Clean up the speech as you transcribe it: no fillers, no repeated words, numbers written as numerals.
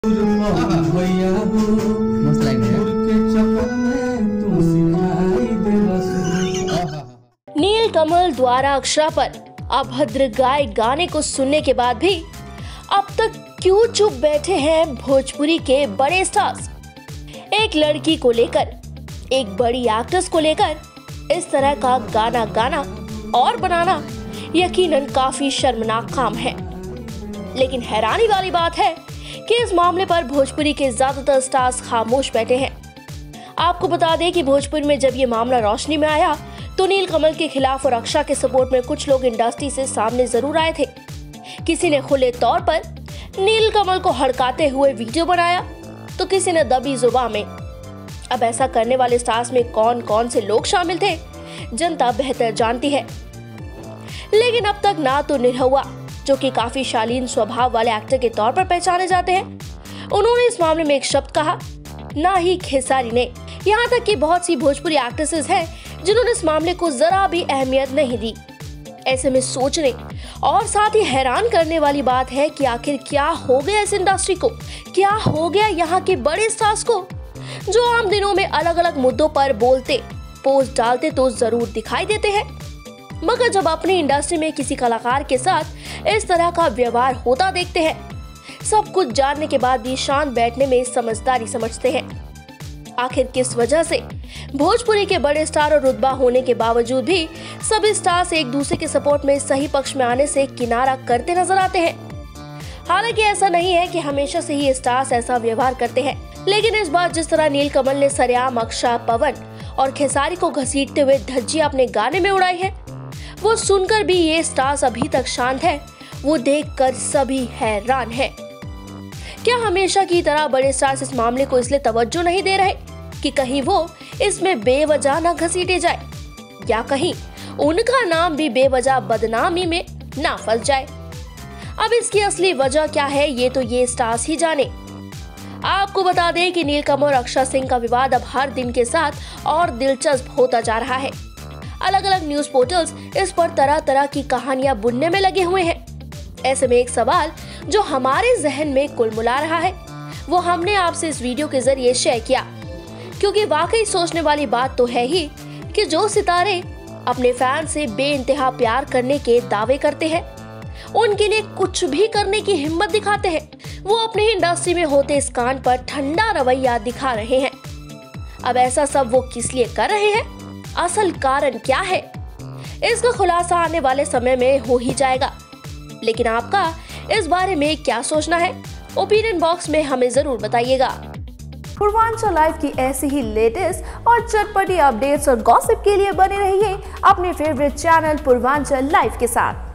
मस्त लाइन है। नीलकमल द्वारा अक्षरा पर अभद्र गाय गाने को सुनने के बाद भी अब तक क्यों चुप बैठे हैं भोजपुरी के बड़े स्टार्स। एक लड़की को लेकर, एक बड़ी एक्ट्रेस को लेकर इस तरह का गाना गाना और बनाना यकीनन काफी शर्मनाक काम है। लेकिन हैरानी वाली बात है कि इस मामले पर भोजपुरी के ज्यादातर स्टार्स खामोश बैठे हैं। आपको बता दें कि भोजपुरी में जब ये मामला रोशनी में आया तो नीलकमल के खिलाफ और अक्षरा के सपोर्ट में कुछ लोग इंडस्ट्री से सामने जरूर आए थे। किसी ने खुले तौर पर नीलकमल को हड़काते हुए वीडियो बनाया तो किसी ने दबी जुबान में। अब ऐसा करने वाले स्टार्स में कौन कौन से लोग शामिल थे जनता बेहतर जानती है। लेकिन अब तक ना तो निरहुआ, जो कि काफी शालीन स्वभाव वाले एक्टर के तौर पर पहचाने जाते हैं, उन्होंने इस मामले में एक शब्द कहा, ना ही खेसारी ने। यहाँ तक कि बहुत सी भोजपुरी एक्ट्रेसेस हैं जिन्होंने इस मामले को जरा भी अहमियत नहीं दी। ऐसे में सोचने और साथ ही हैरान करने वाली बात है कि आखिर क्या हो गया इस इंडस्ट्री को, क्या हो गया यहाँ के बड़े स्टार्स को, जो आम दिनों में अलग अलग मुद्दों पर बोलते, पोस्ट डालते तो जरूर दिखाई देते हैं, मगर जब अपनी इंडस्ट्री में किसी कलाकार के साथ इस तरह का व्यवहार होता देखते हैं, सब कुछ जानने के बाद भी शांत बैठने में समझदारी समझते हैं। आखिर किस वजह से भोजपुरी के बड़े स्टार और रुतबा होने के बावजूद भी सभी स्टार्स एक दूसरे के सपोर्ट में सही पक्ष में आने से किनारा करते नजर आते हैं। हालांकि ऐसा नहीं है कि हमेशा से ही स्टार्स ऐसा व्यवहार करते हैं, लेकिन इस बार जिस तरह नीलकमल ने सरेआम अक्षरा, पवन और खेसारी को घसीटते हुए धज्जियां अपने गाने में उड़ाई है, वो सुनकर भी ये स्टार्स अभी तक शांत है, वो देखकर सभी हैरान है। क्या हमेशा की तरह बड़े स्टार्स इस मामले को इसलिए तवज्जो नहीं दे रहे कि कहीं वो इसमें बेवजह न घसीटे जाए, या कहीं उनका नाम भी बेवजह बदनामी में ना फंस जाए। अब इसकी असली वजह क्या है ये तो ये स्टार्स ही जाने। आपको बता दें कि नीलकमल और अक्षरा सिंह का विवाद अब हर दिन के साथ और दिलचस्प होता जा रहा है। अलग अलग न्यूज पोर्टल्स इस पर तरह तरह की कहानियां बुनने में लगे हुए हैं। ऐसे में एक सवाल जो हमारे जहन में कुलमुला रहा है, वो हमने आपसे इस वीडियो के जरिए शेयर किया, क्योंकि वाकई सोचने वाली बात तो है ही कि जो सितारे अपने फैन से बेइंतहा प्यार करने के दावे करते हैं, उनके लिए कुछ भी करने की हिम्मत दिखाते हैं, वो अपनी इंडस्ट्री में होते इस कांड पर ठंडा रवैया दिखा रहे हैं। अब ऐसा सब वो किस लिए कर रहे हैं, असल कारण क्या है, इसका खुलासा आने वाले समय में हो ही जाएगा। लेकिन आपका इस बारे में क्या सोचना है, ओपिनियन बॉक्स में हमें जरूर बताइएगा। पूर्वांचल लाइव की ऐसी ही लेटेस्ट और चटपटी अपडेट्स और गॉसिप के लिए बने रहिए अपने फेवरेट चैनल पूर्वांचल लाइव के साथ।